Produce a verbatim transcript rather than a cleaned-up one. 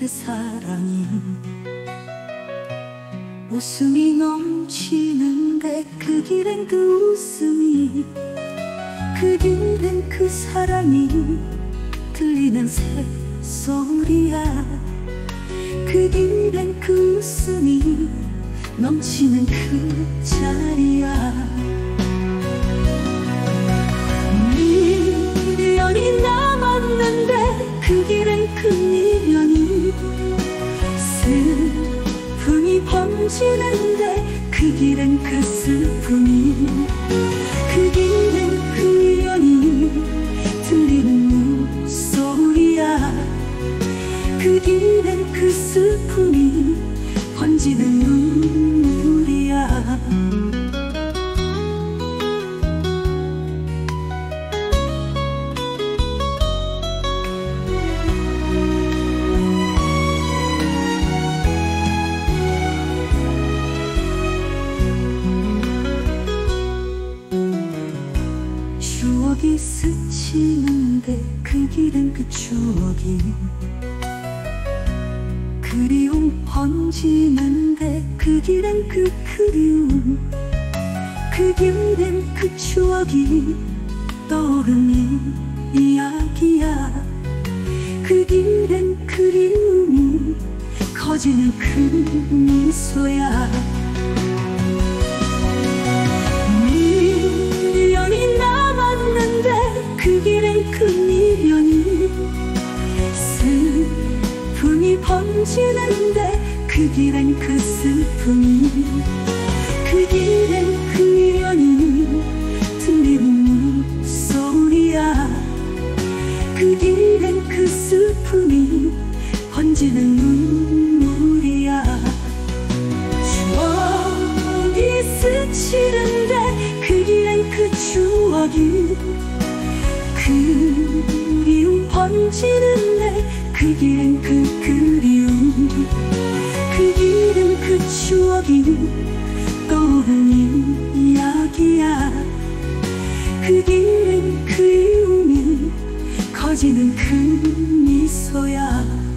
그 사랑이 웃음이 넘치는데 그 길엔 그 웃음이 그 길엔 그 사랑이 들리는 새소리야. 그 길엔 그 웃음이 넘치는 그 자리야. 미련이 남았는데 그 길엔 그 미련이 슬픔이 번지는데 그 길엔 그 슬픔이 그 길엔 그 미련이 들리는 목소리야. 그 길엔 그 슬픔이 번지는 눈물이야. 추억이 스치는데 그 길엔 그 추억이 그리움 번지는데 그 길엔 그 그리움 그 길엔 그 추억이 떠오르는 이야기야. 그 길엔 그리움이 커지는 그 미소야. 미련이 남았는데 그 길엔 그 미련이 슬픔이 번지는데 그 길엔 그 슬픔이 그 길엔 그 미련이 들리는 목소리야. 그 길엔 그 슬픔이 번지는 눈물이야. 추억이 스치는데 그 길엔 그 추억이 그리움 번지는데 그 길엔 그 그리움 그 길엔 그 추억이 떠오르는 이야기야. 그 길엔 그리움이 커지는 그 미소야.